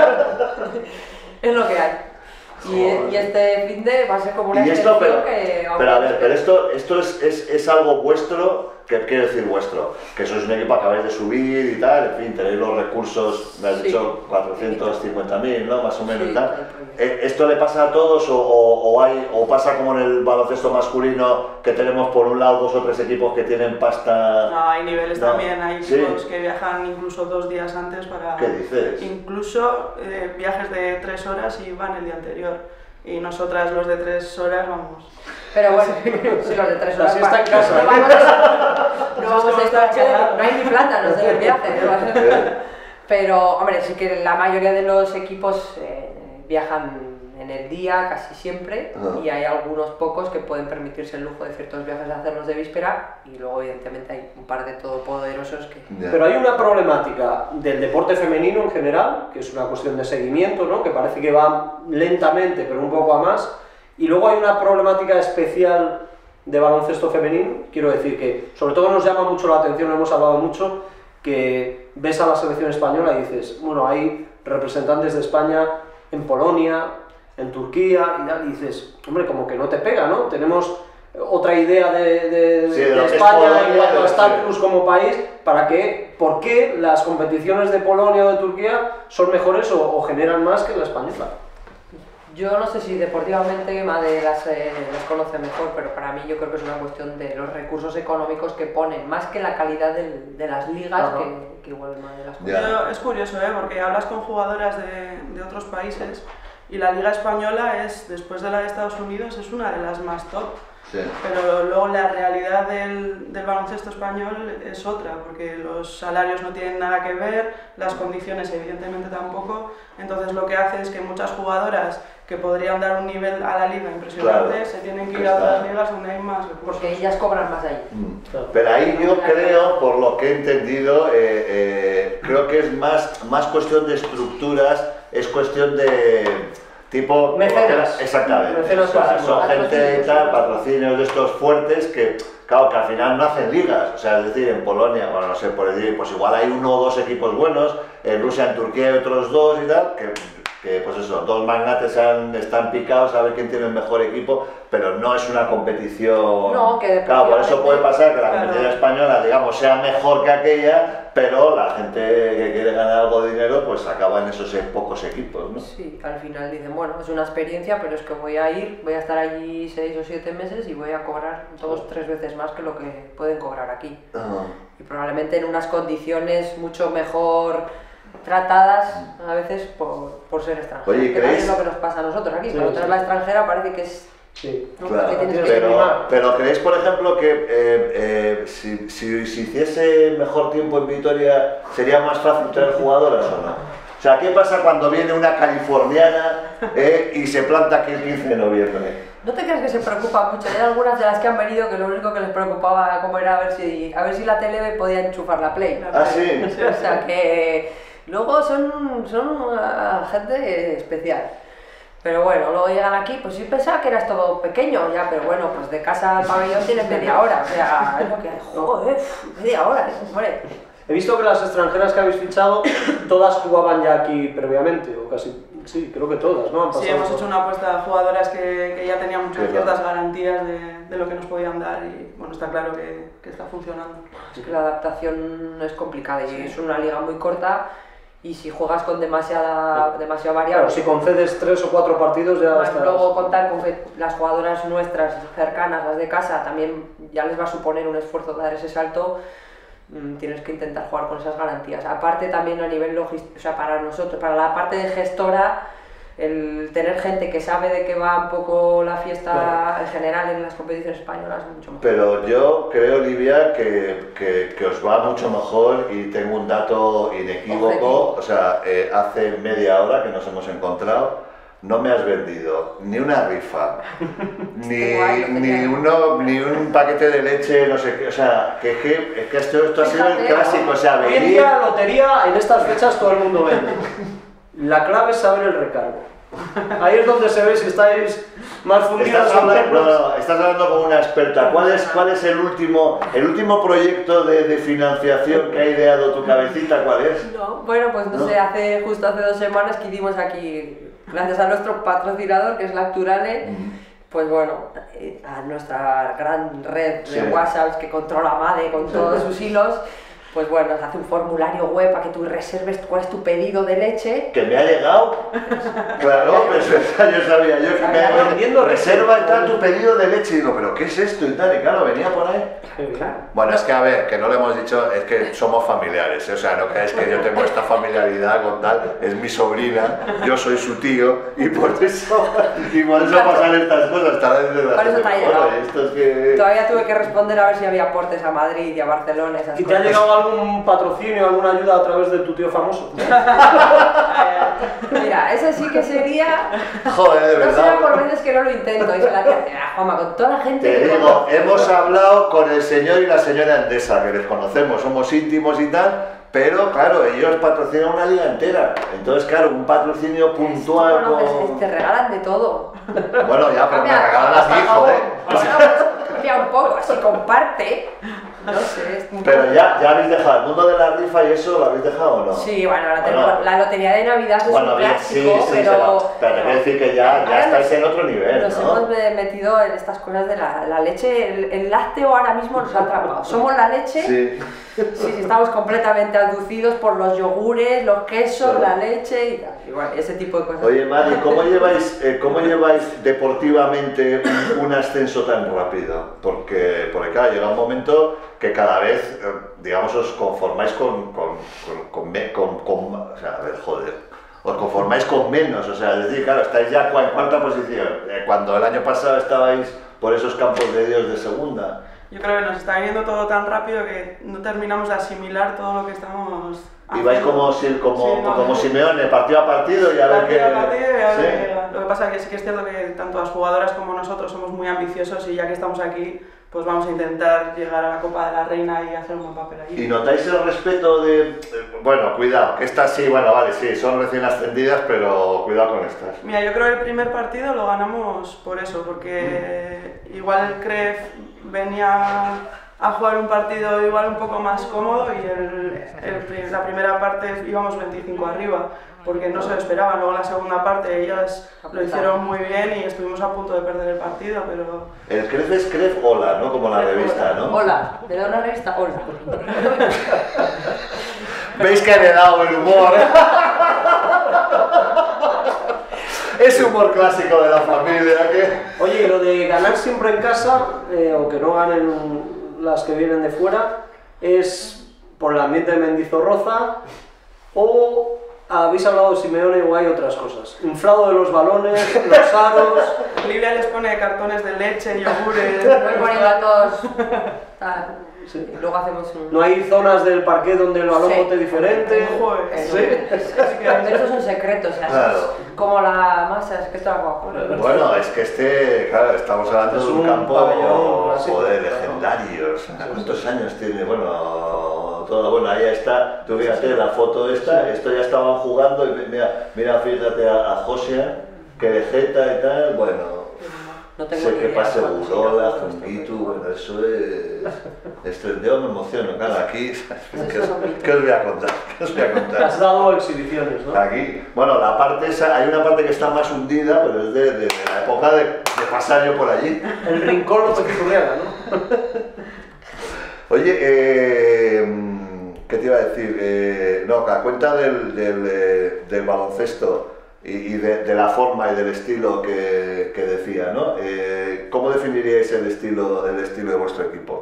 [SPEAKER 5] Es lo que hay. Y,
[SPEAKER 1] Joder.
[SPEAKER 5] y este fin de va a ser como una
[SPEAKER 1] Y esto, pero,
[SPEAKER 5] que...
[SPEAKER 1] pero a ver, pero esto, esto es, es, es algo vuestro, que quiero decir vuestro, que sois un equipo, acabáis de subir y tal, en fin, tenéis los recursos, me has
[SPEAKER 5] Sí.
[SPEAKER 1] dicho cuatrocientos cincuenta mil, ¿no? Más o menos
[SPEAKER 5] Sí,
[SPEAKER 1] y tal.
[SPEAKER 5] hay proyectos.
[SPEAKER 1] Eh, ¿Esto le pasa a todos o, o, o hay, o pasa como en el baloncesto masculino, que tenemos por un lado dos o tres equipos que tienen pasta?
[SPEAKER 3] No, hay niveles
[SPEAKER 1] No.
[SPEAKER 3] también, hay
[SPEAKER 1] Sí.
[SPEAKER 3] equipos que viajan incluso dos días antes para...
[SPEAKER 1] ¿Qué dices?
[SPEAKER 3] Incluso eh, viajes de tres horas y van el día anterior. Y nosotras los de tres horas vamos...
[SPEAKER 5] Pero bueno, si los de tres horas...
[SPEAKER 2] Así está en
[SPEAKER 5] para-
[SPEAKER 2] casa.
[SPEAKER 5] No vamos a, no vamos a
[SPEAKER 3] Eso
[SPEAKER 5] estar...
[SPEAKER 3] es como estar
[SPEAKER 5] No hay ni plátanos en el viaje. ¿no? Pero, hombre, sí que la mayoría de los equipos eh, viajan en el día casi siempre
[SPEAKER 1] Ajá.
[SPEAKER 5] y hay algunos pocos que pueden permitirse el lujo de ciertos viajes de hacerlos de víspera y luego evidentemente hay un par de todopoderosos que...
[SPEAKER 1] Ya.
[SPEAKER 2] Pero hay una problemática del deporte femenino en general, que es una cuestión de seguimiento, ¿no? Que parece que va lentamente, pero un poco a más. Y luego hay una problemática especial de baloncesto femenino. Quiero decir que, sobre todo, nos llama mucho la atención, hemos hablado mucho, que ves a la selección española y dices, bueno, hay representantes de España en Polonia, en Turquía, y, tal, y dices, hombre, como que no te pega, ¿no? Tenemos otra idea de, de,
[SPEAKER 1] Sí, de
[SPEAKER 2] de
[SPEAKER 1] lo que es
[SPEAKER 2] España
[SPEAKER 1] Polonia,
[SPEAKER 2] en cuanto a
[SPEAKER 1] sí.
[SPEAKER 2] estatus como país, para que, ¿por qué las competiciones de Polonia o de Turquía son mejores o, o generan más que la española?
[SPEAKER 5] Yo no sé si deportivamente Made las, eh, las conoce mejor, pero para mí yo creo que es una cuestión de los recursos económicos que ponen, más que la calidad del- de las ligas,
[SPEAKER 2] Ajá.
[SPEAKER 5] que, que igual Made las
[SPEAKER 1] Ya.
[SPEAKER 3] Yo- es curioso, ¿eh? Porque hablas con jugadoras de, de otros países y la liga española es, después de la de Estados Unidos, es una de las más top.
[SPEAKER 1] Sí.
[SPEAKER 3] Pero luego la realidad del, del baloncesto español es otra, porque los salarios no tienen nada que ver, las condiciones evidentemente tampoco, entonces lo que hace es que muchas jugadoras que podrían dar un nivel a la liga impresionante
[SPEAKER 1] Claro,
[SPEAKER 3] se tienen que
[SPEAKER 1] que
[SPEAKER 3] ir a otras
[SPEAKER 1] está.
[SPEAKER 3] ligas donde hay más recursos.
[SPEAKER 5] porque ellas cobran más ahí.
[SPEAKER 1] Mm.
[SPEAKER 2] Claro.
[SPEAKER 1] Pero ahí yo creo, por lo que he entendido, eh, eh, creo que es más, más cuestión de estructuras, es cuestión de tipo...
[SPEAKER 2] Mecenas.
[SPEAKER 1] Exactamente.
[SPEAKER 2] Mecenas
[SPEAKER 1] O sea, son
[SPEAKER 5] patrocinios.
[SPEAKER 1] gente y tal, patrocinios de estos fuertes que, claro, que al final no hacen ligas. O sea, es decir, en Polonia, bueno, no sé, por decir, pues igual hay uno o dos equipos buenos, en Rusia, en Turquía hay otros dos y tal, que... que pues eso, dos magnates han- están picados a ver quién tiene el mejor equipo, pero no es una competición...
[SPEAKER 5] No, que
[SPEAKER 1] Claro, por eso puede pasar que la
[SPEAKER 3] Claro.
[SPEAKER 1] competición española, digamos, sea mejor que aquella, pero la gente que quiere ganar algo de dinero, pues acaba en esos eh, pocos equipos, ¿no?
[SPEAKER 5] Sí, al final dicen, bueno, es una experiencia, pero es que voy a ir, voy a estar allí seis o siete meses y voy a cobrar dos, tres veces más que lo que pueden cobrar aquí.
[SPEAKER 1] Ah,
[SPEAKER 5] Y probablemente en unas condiciones mucho mejor tratadas a veces por, por ser extranjeros.
[SPEAKER 1] Oye,
[SPEAKER 5] que también
[SPEAKER 1] ¿creéis?
[SPEAKER 5] es lo que nos pasa a nosotros aquí.
[SPEAKER 2] Sí,
[SPEAKER 5] Cuando
[SPEAKER 2] sí.
[SPEAKER 5] traes la extranjera parece que es...
[SPEAKER 2] Sí.
[SPEAKER 5] ¿no?
[SPEAKER 1] claro,
[SPEAKER 5] que tienes que
[SPEAKER 2] pero-
[SPEAKER 5] firmar.
[SPEAKER 1] pero, pero ¿creéis, por ejemplo, que eh, eh, si, si, si hiciese mejor tiempo en Vitoria, sería más fácil traer jugadoras o no? O sea, ¿qué pasa cuando viene una californiana eh, y se planta aquí el quince de noviembre?
[SPEAKER 5] No te creas que se preocupa mucho. Hay algunas de las que han venido que lo único que les preocupaba como era a ver si, a ver si la tele podía enchufar la Play.
[SPEAKER 1] ¿Ah, sí?
[SPEAKER 5] O sea que luego son, son uh, gente especial. Pero bueno, luego llegan aquí, pues sí pensaba que eras todo pequeño ya, pero bueno, pues de casa al pabellón tienes media hora. O sea, es lo que... Joder, media hora, hombre.
[SPEAKER 2] He visto que las extranjeras que habéis fichado, todas jugaban ya aquí previamente, o casi, sí, creo que todas, ¿no? Han
[SPEAKER 3] Sí,
[SPEAKER 2] pasado
[SPEAKER 3] hemos
[SPEAKER 2] por-
[SPEAKER 3] hecho una apuesta a jugadoras que, que ya tenían muchas
[SPEAKER 1] Qué
[SPEAKER 3] ciertas garantías de, de lo que nos podían dar y bueno, está claro que, que está funcionando.
[SPEAKER 5] Es que la adaptación es complicada y es una liga muy corta y si juegas con demasiada, demasiado variable...
[SPEAKER 2] Claro, si concedes tres o cuatro partidos ya
[SPEAKER 5] Más
[SPEAKER 2] estás...
[SPEAKER 5] luego contar con que las jugadoras nuestras cercanas, las de casa, también ya les va a suponer un esfuerzo dar ese salto, mm, tienes que intentar jugar con esas garantías. Aparte también a nivel logístico, o sea, para nosotros, para la parte de gestora, el tener gente que sabe de qué va un poco la fiesta claro. en general en las competiciones españolas es mucho mejor.
[SPEAKER 1] Pero yo creo, Olivia, que, que, que os va mucho mejor y tengo un dato inequívoco. Objetivo. O sea, eh, hace media hora que nos hemos encontrado, no me has vendido ni una rifa, ni, guay, ni, uno, ni un paquete de leche, no sé qué, o sea, que, que, que esto, esto ha sido el clásico, o sea,
[SPEAKER 2] venir... Hoy en día la lotería, en estas fechas todo el mundo vende. La clave es saber el recargo. Ahí es donde se ve si estáis más fundidos.
[SPEAKER 1] Estás hablando, no, no, estás hablando con una experta. ¿Cuál es, cuál es el último el último proyecto de, de financiación que ha ideado tu cabecita? ¿Cuál es?
[SPEAKER 5] No, bueno, pues no, no sé, hace justo hace dos semanas que hicimos aquí, gracias a nuestro patrocinador, que es Lacturale, mm. pues bueno, a nuestra gran red de sí. WhatsApp que controla Made con todos sí. sus hilos. Pues bueno, se hace un formulario web para que tú reserves cuál es tu pedido de leche.
[SPEAKER 1] ¿Que me ha llegado? Claro, pues yo sabía yo que me ha llegado. Reserva y tal tu pedido de leche. Y digo, ¿pero qué es esto? Y tal, y claro, venía por ahí.
[SPEAKER 5] Claro.
[SPEAKER 1] Bueno, es que a ver, que no lo hemos dicho, es que somos familiares, ¿eh? O sea, no creáis que yo tengo esta familiaridad con tal, es mi sobrina, yo soy su tío, y por eso, y por eso pasan estas cosas. Tal vez de
[SPEAKER 5] por eso te ha llegado.
[SPEAKER 1] Esto es que...
[SPEAKER 5] Todavía tuve que responder a ver si había aportes a Madrid y a Barcelona. Esas
[SPEAKER 2] ¿Y te
[SPEAKER 5] cosas.
[SPEAKER 2] ha llegado algún patrocinio, alguna ayuda a través de tu tío famoso?
[SPEAKER 5] Mira, eso sí que sería...
[SPEAKER 1] Joder, de verdad.
[SPEAKER 5] No será por veces que no lo intento, y se la tercera, Juanma, con toda la gente
[SPEAKER 1] Te
[SPEAKER 5] que
[SPEAKER 1] digo,
[SPEAKER 5] conozco.
[SPEAKER 1] hemos hablado con el señor y la señora Endesa, que les conocemos, somos íntimos y tal, pero claro, ellos patrocinan una liga entera. Entonces, claro, un patrocinio puntual
[SPEAKER 5] con... Te regalan de todo.
[SPEAKER 1] Bueno, ya, pero me regalan a mi hijo, ¿eh?
[SPEAKER 5] Cambia un poco, así comparte. No sé, es muy
[SPEAKER 1] Pero ya, ya habéis dejado el mundo de la rifa y eso, ¿lo habéis dejado o no?
[SPEAKER 5] Sí, bueno, la, bueno, la lotería de Navidad es
[SPEAKER 1] bueno,
[SPEAKER 5] un
[SPEAKER 1] bien,
[SPEAKER 5] clásico,
[SPEAKER 1] sí, sí,
[SPEAKER 5] pero...
[SPEAKER 1] Pero te quiero decir que ya, ya estáis en otro nivel,
[SPEAKER 5] nos
[SPEAKER 1] ¿no?
[SPEAKER 5] Nos hemos metido en estas cosas de la, la leche, el, el lácteo ahora mismo nos ha atrapado. Somos la leche,
[SPEAKER 1] sí,
[SPEAKER 5] sí, sí, estamos completamente aducidos por los yogures, los quesos,
[SPEAKER 1] sí.
[SPEAKER 5] la leche y tal, igual, ese tipo de cosas.
[SPEAKER 1] Oye, Mari, ¿cómo lleváis, eh, ¿cómo lleváis deportivamente un, un ascenso tan rápido? Porque, porque claro, llega un momento que cada vez, digamos, os conformáis con, con, con, con, con, con o sea, a ver, joder, os conformáis con menos, o sea, es decir, claro, estáis ya en cuarta posición, cuando el año pasado estabais por esos campos de Dios de segunda.
[SPEAKER 3] Yo creo que nos está viniendo todo tan rápido que no terminamos de asimilar todo lo que estamos
[SPEAKER 1] haciendo. Y vais como, como, sí, no, como Simeone, partido a partido y a ver qué...
[SPEAKER 3] Partido a partido y a ver
[SPEAKER 1] sí.
[SPEAKER 3] qué... Lo que pasa es que sí que es cierto que tanto las jugadoras como nosotros somos muy ambiciosos y ya que estamos aquí, pues vamos a intentar llegar a la Copa de la Reina y hacer un buen papel allí.
[SPEAKER 1] ¿Y notáis el respeto de...? Bueno, cuidado, que estas sí, bueno, vale, sí, son recién ascendidas, pero cuidado con estas.
[SPEAKER 3] Mira, yo creo que el primer partido lo ganamos por eso, porque mm. igual el C R E F venía a jugar un partido igual un poco más cómodo y el, el, la primera parte íbamos veinticinco arriba, porque no se lo esperaban. Luego la segunda parte ellas lo hicieron muy bien y estuvimos a punto de perder el partido, pero...
[SPEAKER 1] El C R E F es C R E F Hola, ¿no? Como la revista, ¿no?
[SPEAKER 5] Hola, le da una revista Hola.
[SPEAKER 1] ¿Veis que he dado el humor? Ese humor clásico de la familia, que...
[SPEAKER 2] Oye, y lo de ganar siempre en casa, eh, o que no ganen las que vienen de fuera, ¿es por el ambiente de Mendizorroza o habéis hablado de Simeone o hay otras cosas? Inflado de los balones, los aros...
[SPEAKER 3] Lilia les pone cartones de leche, yogures...
[SPEAKER 5] Voy poniendo a todos... Sí. Y luego hacemos un...
[SPEAKER 2] ¿No hay zonas del parqué donde el balón bote sí. diferente?
[SPEAKER 3] Joder,
[SPEAKER 2] ¿Sí?
[SPEAKER 5] Es que esos son secretos, o sea,
[SPEAKER 1] claro.
[SPEAKER 5] Como la masa, es que esto es
[SPEAKER 1] Bueno, es que este, claro, estamos hablando
[SPEAKER 2] es
[SPEAKER 1] de un,
[SPEAKER 2] un
[SPEAKER 1] campo,
[SPEAKER 2] pabellón,
[SPEAKER 1] joder, legendario. O sea, ¿cuántos años tiene? Bueno, todo, bueno, ahí está, tú fíjate la foto esta, esto ya estaban jugando y mira, mira fíjate a, a José, que vegeta y tal, bueno...
[SPEAKER 5] No tengo
[SPEAKER 1] sé que
[SPEAKER 5] idea,
[SPEAKER 1] pase Urola, Junguitu, bueno, eso es... Este, yo me emociono, claro, aquí... ¿Qué os, ¿Qué os voy a contar? ¿Qué os voy a contar?
[SPEAKER 2] Has dado exhibiciones, ¿no?
[SPEAKER 1] Aquí, bueno, la parte esa, hay una parte que está más hundida, pero es de, de, de la época de, de pasar yo por allí.
[SPEAKER 2] El rincón lo Zurriaga, ¿no?
[SPEAKER 1] Oye, eh, ¿qué te iba a decir? Eh, no, a cuenta del, del, del baloncesto y, y de, de la forma y del estilo que, que decía, ¿no? Eh, ¿Cómo definiríais el estilo, el estilo de vuestro equipo?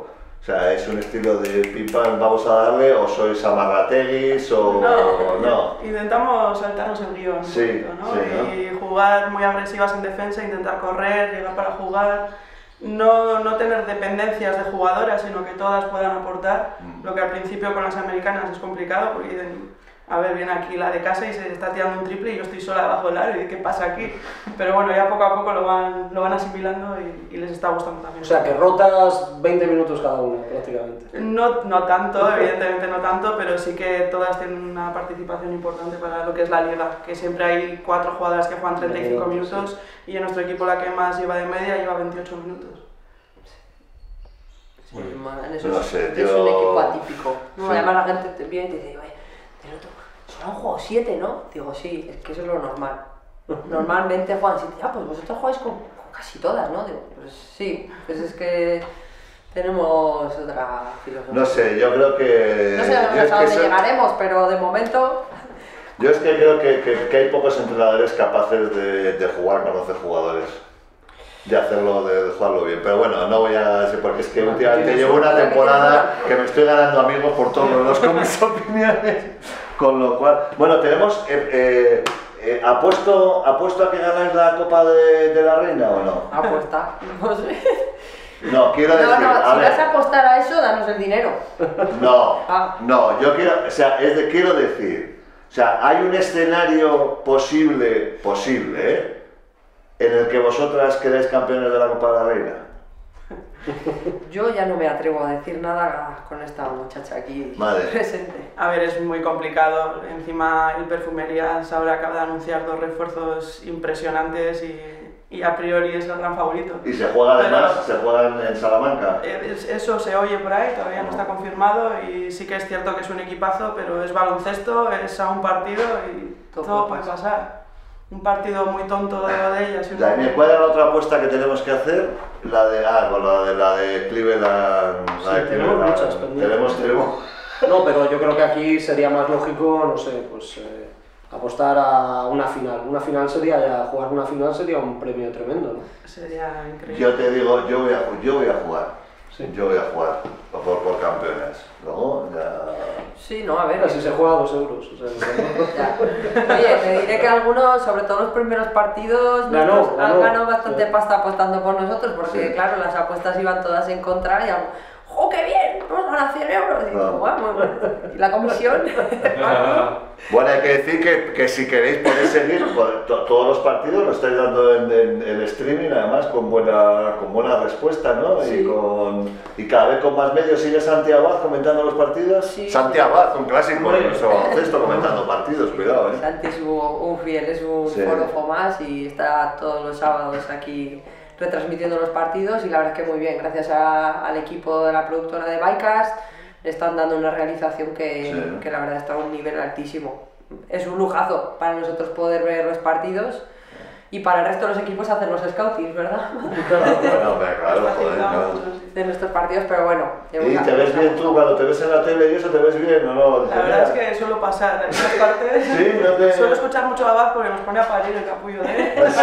[SPEAKER 1] O sea, ¿es un estilo de pipa, vamos a darle, o sois amarrateguis, o
[SPEAKER 3] No,
[SPEAKER 1] no?
[SPEAKER 3] Intentamos saltarnos el guión un
[SPEAKER 1] Sí,
[SPEAKER 3] poquito, ¿no?
[SPEAKER 1] sí,
[SPEAKER 3] Y jugar muy agresivas en defensa, intentar correr, llegar para jugar, no, no tener dependencias de jugadoras, sino que todas puedan aportar,
[SPEAKER 1] Mm.
[SPEAKER 3] lo que al principio con las americanas es complicado, porque dicen, a ver, viene aquí la de casa y se está tirando un triple y yo estoy sola debajo del aro, y ¿qué pasa aquí? Pero bueno, ya poco a poco lo van, lo van asimilando y, y les está gustando también.
[SPEAKER 2] O sea, que rotas veinte minutos cada una, prácticamente.
[SPEAKER 3] No, no tanto, evidentemente no tanto, pero sí que todas tienen una participación importante para lo que es la liga, que siempre hay cuatro jugadoras que juegan treinta y cinco minutos y en nuestro equipo la que más lleva de media lleva veintiocho minutos.
[SPEAKER 5] Sí, en eso
[SPEAKER 1] No
[SPEAKER 5] es,
[SPEAKER 1] sé,
[SPEAKER 5] es
[SPEAKER 1] yo-
[SPEAKER 5] un equipo atípico. No,
[SPEAKER 1] Sí.
[SPEAKER 5] Además la gente te viene y te dice, oye, del otro, solo han jugado siete, ¿no? Digo, sí, es que eso es lo normal. Normalmente juegan siete. Ah, pues vosotros jugáis con, con casi todas, ¿no? Digo, pues sí, pues es que tenemos otra filosofía.
[SPEAKER 1] No sé, yo creo que...
[SPEAKER 5] No sé
[SPEAKER 1] yo es
[SPEAKER 5] hasta
[SPEAKER 1] que
[SPEAKER 5] dónde
[SPEAKER 1] so-
[SPEAKER 5] llegaremos, pero de momento...
[SPEAKER 1] Yo es que creo que, que- que hay pocos entrenadores capaces de, de jugar con once jugadores. De hacerlo, de, de jugarlo bien. Pero bueno, no voy a decir porque es que
[SPEAKER 2] No,
[SPEAKER 1] últimamente
[SPEAKER 2] tienes
[SPEAKER 1] llevo una
[SPEAKER 5] suerte,
[SPEAKER 1] temporada
[SPEAKER 5] tienes
[SPEAKER 1] que me estoy ganando amigos por todos los con mis opiniones. Con lo cual, bueno, tenemos... Eh, eh, eh, ¿apuesto, ¿Apuesto a que ganáis la Copa de, de la Reina o no?
[SPEAKER 5] Apuesta. No sé.
[SPEAKER 1] No, quiero decir...
[SPEAKER 5] No, no,
[SPEAKER 1] a
[SPEAKER 5] si
[SPEAKER 1] ver,
[SPEAKER 5] vas a apostar a eso, danos el dinero.
[SPEAKER 1] No,
[SPEAKER 5] Ah.
[SPEAKER 1] no, yo quiero, o sea, es de, quiero decir, o sea, hay un escenario posible, posible, ¿eh? En el que vosotras quedáis campeones de la Copa de la Reina.
[SPEAKER 5] Yo ya no me atrevo a decir nada con esta muchacha aquí
[SPEAKER 1] Vale.
[SPEAKER 5] presente.
[SPEAKER 3] A ver, es muy complicado. Encima el Perfumerías ahora acaba de anunciar dos refuerzos impresionantes y, y a priori es el gran favorito.
[SPEAKER 1] Y se juega además,
[SPEAKER 3] Pero-
[SPEAKER 1] se juega en, en Salamanca.
[SPEAKER 3] Eh, es- Eso se oye por ahí, todavía no está confirmado y sí que es cierto que es un equipazo, pero es baloncesto, es a un partido y
[SPEAKER 5] Todo
[SPEAKER 3] todo,
[SPEAKER 5] puede
[SPEAKER 3] puede pasar. Un partido muy tonto de, de ellas. y
[SPEAKER 1] La,
[SPEAKER 3] una-
[SPEAKER 1] ¿Cuál era la otra apuesta que tenemos que hacer? La de, ah, con la de, la de Cleveland. La
[SPEAKER 2] Sí,
[SPEAKER 1] de
[SPEAKER 2] tenemos
[SPEAKER 1] Cleveland.
[SPEAKER 2] muchas pendientes.
[SPEAKER 1] Tenemos, tenemos.
[SPEAKER 2] No, pero yo creo que aquí sería más lógico, no sé, pues eh, apostar a una final. Una final sería ya, jugar una final sería un premio tremendo, ¿no?
[SPEAKER 3] Sería increíble.
[SPEAKER 1] Yo te digo, yo voy a, ju- yo voy a jugar.
[SPEAKER 2] Sí.
[SPEAKER 1] Yo voy a jugar por, por campeones. Luego ya.
[SPEAKER 5] Sí, no, a ver.
[SPEAKER 2] Casi se juega a dos euros. O sea,
[SPEAKER 5] Ya. Oye, te diré que algunos, sobre todo los primeros partidos,
[SPEAKER 2] Ganó,
[SPEAKER 5] nuestros han
[SPEAKER 2] ganó.
[SPEAKER 5] ganado bastante
[SPEAKER 2] Sí.
[SPEAKER 5] pasta apostando por nosotros, porque
[SPEAKER 1] Sí.
[SPEAKER 5] claro, las apuestas iban todas en contra y algo, ¡jo, qué bien! ¡Vamos a ganar cien euros! Y,
[SPEAKER 1] No.
[SPEAKER 5] digo, "Guau, muy bueno". ¿Y la comisión?
[SPEAKER 1] Bueno, hay que decir que, que si queréis podéis seguir pues, to- todos los partidos, lo estáis dando en, en- en streaming, además con buena, con buena respuesta, ¿no?
[SPEAKER 5] Sí.
[SPEAKER 1] Y, con, y cada vez con más medios. ¿Sigue Santi Abad comentando los partidos?
[SPEAKER 5] Sí.
[SPEAKER 1] Santi Abad, un clásico de
[SPEAKER 2] Hombre.
[SPEAKER 1] nuestro baloncesto, comentando partidos, cuidado, ¿eh?
[SPEAKER 5] Santi es un, un fiel, es un
[SPEAKER 1] Sí.
[SPEAKER 5] forofo más y está todos los sábados aquí retransmitiendo los partidos y la verdad es que muy bien, gracias a- al equipo de la productora de Bycast le están dando una realización que,
[SPEAKER 1] Sí.
[SPEAKER 5] que la verdad está a un nivel altísimo. Es un lujazo para nosotros poder ver los partidos y para el resto de los equipos hacer los scoutings, ¿verdad?
[SPEAKER 1] Bueno, hombre, claro,
[SPEAKER 3] Nos
[SPEAKER 1] joder,
[SPEAKER 3] facilita
[SPEAKER 1] claro.
[SPEAKER 3] mucho, sí.
[SPEAKER 5] De nuestros partidos, pero bueno.
[SPEAKER 1] ¿Y te ves bien tú cuando te ves en la tele y eso? ¿Te ves bien o no?
[SPEAKER 3] La verdad es que suelo pasar en esas partes.
[SPEAKER 1] Sí, no te-
[SPEAKER 3] Suelo escuchar mucho a Abad porque nos pone a parir el capullo de él.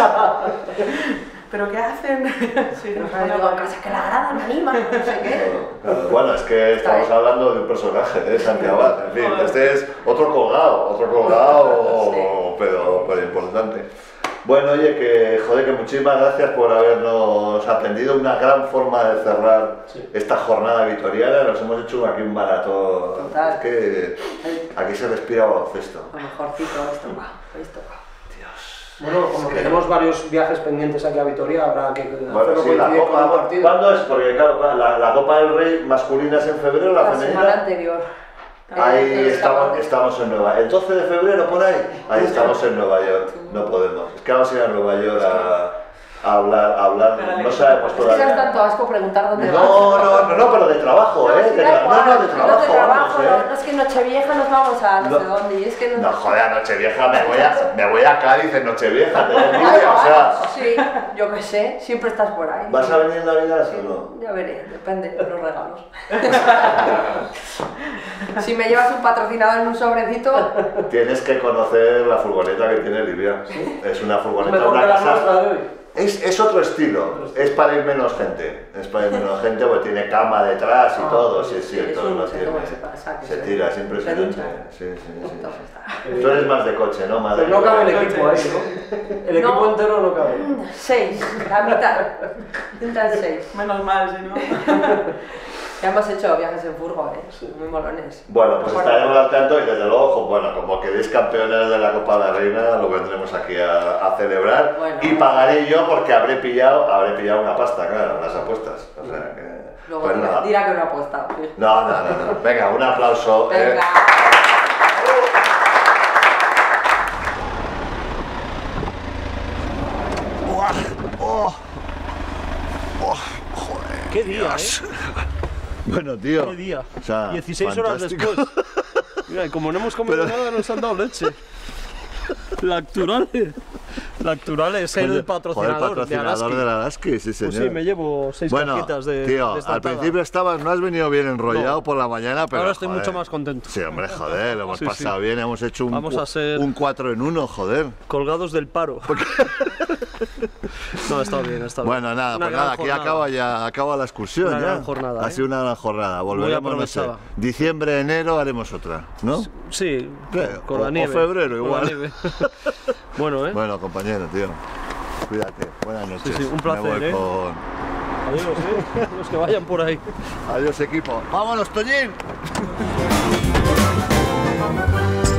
[SPEAKER 3] ¿Pero qué hacen? Sí, nos pone a
[SPEAKER 5] Digo,
[SPEAKER 3] parir.
[SPEAKER 5] casa que la grada me anima, no sé qué.
[SPEAKER 1] Claro, bueno, es que estamos
[SPEAKER 5] Está ahí.
[SPEAKER 1] hablando de un personaje, de Santi Abad, en fin,
[SPEAKER 3] Joder.
[SPEAKER 1] este es otro colgado, otro colgado,
[SPEAKER 5] Sí.
[SPEAKER 1] pero, pero importante. Bueno, oye, que joder, que muchísimas gracias por habernos atendido, una gran forma de cerrar
[SPEAKER 2] Sí.
[SPEAKER 1] esta jornada vitoriana, nos hemos hecho aquí un maratón,
[SPEAKER 5] Total.
[SPEAKER 1] es que aquí se respira baloncesto.
[SPEAKER 5] Lo mejorcito, esto va, esto va.
[SPEAKER 2] Bueno, como tenemos varios viajes pendientes aquí a Vitoria, habrá que
[SPEAKER 1] Bueno,
[SPEAKER 2] hacerlo
[SPEAKER 1] sí, la
[SPEAKER 2] coincidir con el
[SPEAKER 1] Copa,
[SPEAKER 2] partido.
[SPEAKER 1] ¿cuándo es? Porque claro, la, la Copa del Rey masculina es en febrero, la,
[SPEAKER 5] La
[SPEAKER 1] femenina...
[SPEAKER 5] semana anterior.
[SPEAKER 1] Ahí
[SPEAKER 5] Eh,
[SPEAKER 1] estamos, estamos en Nueva York. El doce de febrero por ahí, ahí estamos en Nueva York. No podemos. Es que vamos a ir a Nueva York a, a hablar, a hablar. No sabemos
[SPEAKER 5] Es que das
[SPEAKER 1] todavía.
[SPEAKER 5] tanto asco preguntar dónde vas.
[SPEAKER 1] No, no, no, no, pero de trabajo,
[SPEAKER 5] No,
[SPEAKER 1] ¿eh?
[SPEAKER 5] si
[SPEAKER 1] De
[SPEAKER 5] da
[SPEAKER 1] tra-
[SPEAKER 5] igual,
[SPEAKER 1] no, no, de
[SPEAKER 5] si
[SPEAKER 1] trabajo,
[SPEAKER 5] no de trabajo,
[SPEAKER 1] vamos,
[SPEAKER 5] no,
[SPEAKER 1] ¿eh?
[SPEAKER 5] no, es que en Nochevieja nos vamos a no,
[SPEAKER 1] No.
[SPEAKER 5] sé dónde, y es que no...
[SPEAKER 1] No, joder, Nochevieja, me voy a, me voy a Cádiz en Nochevieja, te
[SPEAKER 5] Da
[SPEAKER 1] envidia, o
[SPEAKER 5] igual,
[SPEAKER 1] sea.
[SPEAKER 5] sí, yo qué sé, siempre estás por ahí.
[SPEAKER 1] ¿Vas a venir en Navidad o no?
[SPEAKER 5] Ya veré, depende de los regalos. Si me llevas un patrocinador en un sobrecito,
[SPEAKER 1] Tienes que conocer la furgoneta que tiene Livia. Es una furgoneta,
[SPEAKER 2] Mejor
[SPEAKER 1] una
[SPEAKER 2] que la
[SPEAKER 1] casa.
[SPEAKER 2] nuestra de hoy.
[SPEAKER 1] Es, es otro estilo, es para ir menos gente, es para ir menos gente porque tiene cama detrás y
[SPEAKER 5] Ah,
[SPEAKER 1] todo, sí,
[SPEAKER 5] pues
[SPEAKER 1] sí,
[SPEAKER 5] sí, es
[SPEAKER 1] todo
[SPEAKER 5] un
[SPEAKER 1] lo
[SPEAKER 5] museo,
[SPEAKER 1] tiene.
[SPEAKER 5] ¿cómo se pasa? Que
[SPEAKER 1] Se
[SPEAKER 5] se-
[SPEAKER 1] tira, es
[SPEAKER 5] se
[SPEAKER 1] impresionante.
[SPEAKER 5] ducha.
[SPEAKER 1] Sí, sí, sí.
[SPEAKER 5] Entonces está.
[SPEAKER 1] Tú eres más de coche, ¿no? Madre
[SPEAKER 2] Pero no cabe el
[SPEAKER 1] mía.
[SPEAKER 2] equipo ahí, ¿no? El equipo
[SPEAKER 5] No.
[SPEAKER 2] entero no cabe.
[SPEAKER 5] Seis, la mitad. Intentan seis.
[SPEAKER 3] Menos mal, si no.
[SPEAKER 5] Ya hemos hecho viajes en furgo, ¿eh? Muy molones.
[SPEAKER 1] Bueno, pues
[SPEAKER 5] Mejor-
[SPEAKER 1] estaremos al tanto y desde luego, jo, bueno, como quedéis campeones de la Copa de la Reina, lo vendremos aquí a, a celebrar
[SPEAKER 5] Bueno.
[SPEAKER 1] y pagaré yo porque habré pillado, habré pillado una pasta, claro, en las apuestas. O sea que,
[SPEAKER 5] Luego
[SPEAKER 1] pues
[SPEAKER 5] dirá,
[SPEAKER 1] nada.
[SPEAKER 5] dirá que no ha apostado. fijo.
[SPEAKER 1] No, no, no, no. Venga, un aplauso. eh.
[SPEAKER 5] Venga.
[SPEAKER 1] Buah, oh, oh, joder.
[SPEAKER 6] Qué día,
[SPEAKER 1] Dios. Bueno, tío.
[SPEAKER 6] ¿Qué día?
[SPEAKER 1] O sea,
[SPEAKER 6] dieciséis horas
[SPEAKER 1] fantástico.
[SPEAKER 6] después. Mira, y como no hemos comido
[SPEAKER 1] Pero-
[SPEAKER 6] nada, nos han dado leche. Lacturale. Lacturale es el
[SPEAKER 1] Joder,
[SPEAKER 6] patrocinador,
[SPEAKER 1] joder, patrocinador
[SPEAKER 6] de Araski.
[SPEAKER 1] de la Araski, sí, señor.
[SPEAKER 6] Pues sí, me llevo seis
[SPEAKER 1] Bueno,
[SPEAKER 6] cajitas de
[SPEAKER 1] tío,
[SPEAKER 6] de esta
[SPEAKER 1] al
[SPEAKER 6] taza.
[SPEAKER 1] principio estabas, no has venido bien enrollado
[SPEAKER 6] No.
[SPEAKER 1] por la mañana, pero
[SPEAKER 6] Ahora estoy
[SPEAKER 1] joder.
[SPEAKER 6] mucho más contento.
[SPEAKER 1] Sí, hombre, joder, lo hemos
[SPEAKER 6] Sí,
[SPEAKER 1] pasado
[SPEAKER 6] sí.
[SPEAKER 1] bien, hemos hecho un,
[SPEAKER 6] Vamos a ser-
[SPEAKER 1] un cuatro en uno, joder.
[SPEAKER 6] Colgados del paro. No, está bien, está bien.
[SPEAKER 1] Bueno, nada,
[SPEAKER 6] Una
[SPEAKER 1] pues
[SPEAKER 6] gran
[SPEAKER 1] nada, aquí
[SPEAKER 6] jornada.
[SPEAKER 1] acaba ya, acaba la excursión
[SPEAKER 6] Una
[SPEAKER 1] ya.
[SPEAKER 6] gran jornada,
[SPEAKER 1] Ha
[SPEAKER 6] ¿eh?
[SPEAKER 1] sido una gran jornada, volveremos, no sé,
[SPEAKER 6] aprovechada.
[SPEAKER 1] diciembre, enero haremos otra, ¿no?
[SPEAKER 6] Sí,
[SPEAKER 1] Sí,
[SPEAKER 6] con
[SPEAKER 1] o-
[SPEAKER 6] la
[SPEAKER 1] o
[SPEAKER 6] nieve.
[SPEAKER 1] febrero
[SPEAKER 6] con
[SPEAKER 1] igual.
[SPEAKER 6] la nieve. Bueno, ¿eh?
[SPEAKER 1] Bueno, compañero, tío, cuídate, buenas noches.
[SPEAKER 6] sí, un placer,
[SPEAKER 1] Me voy
[SPEAKER 6] ¿eh?
[SPEAKER 1] con...
[SPEAKER 6] Adiós, ¿eh? Los que vayan por ahí.
[SPEAKER 1] Adiós, equipo. ¡Vámonos, Toñín!